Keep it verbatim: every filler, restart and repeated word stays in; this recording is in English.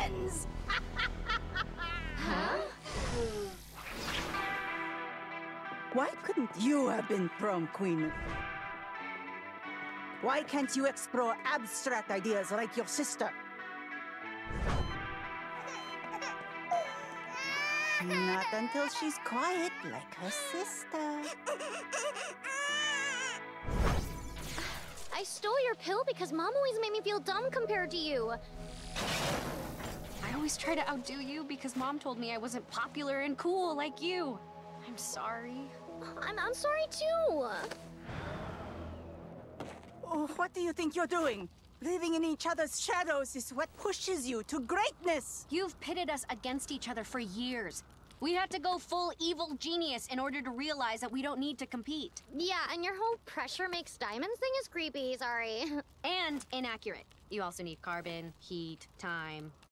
friends! Huh? Why couldn't you have been prom queen? Why can't you explore abstract ideas like your sister? Not until she's quiet like her sister. I stole your pill because Mom always made me feel dumb compared to you. I always try to outdo you because Mom told me I wasn't popular and cool like you. I'm sorry. I'm, I'm sorry too. Oh, what do you think you're doing? Living in each other's shadows is what pushes you to greatness. You've pitted us against each other for years. We had to go full evil genius in order to realize that we don't need to compete. Yeah, and your whole pressure makes diamonds thing is creepy, sorry. And inaccurate. You also need carbon, heat, time.